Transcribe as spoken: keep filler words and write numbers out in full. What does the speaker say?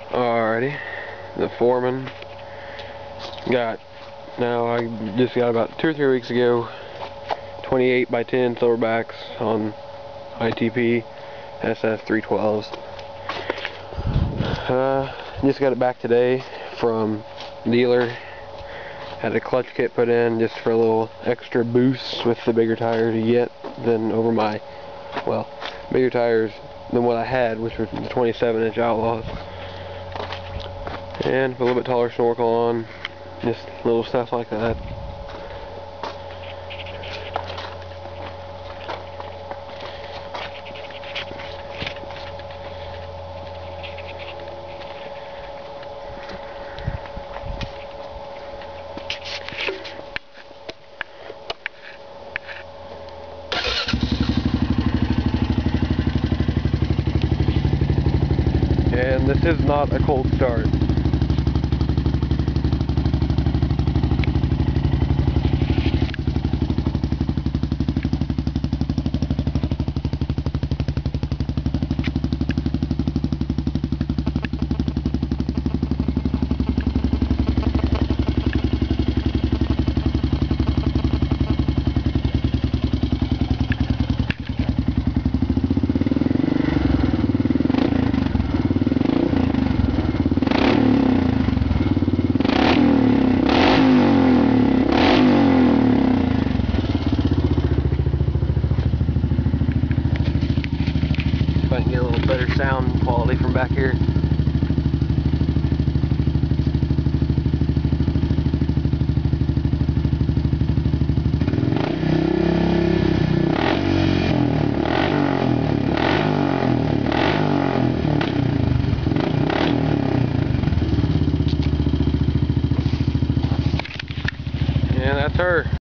Alrighty, the foreman got, now I just got about two or three weeks ago, twenty-eight by ten silverbacks on I T P S S three twelves. Uh, just got it back today from dealer. Had a clutch kit put in just for a little extra boost with the bigger tires you get than over my, well, bigger tires than what I had, which was the twenty-seven inch Outlaws. And put a little bit taller snorkel on, just little stuff like that. And this is not a cold start. If I can get a little better sound quality from back here. And that's her.